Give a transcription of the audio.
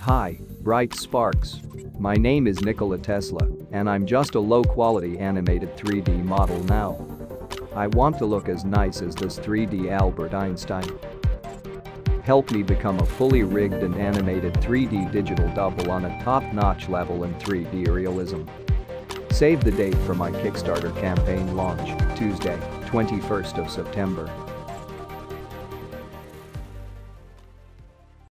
Hi, bright sparks. My name is Nikola Tesla, and I'm just a low-quality animated 3D model now. I want to look as nice as this 3D Albert Einstein. Help me become a fully rigged and animated 3D digital double on a top-notch level in 3D realism. Save the date for my Kickstarter campaign launch, Tuesday, 21st of September.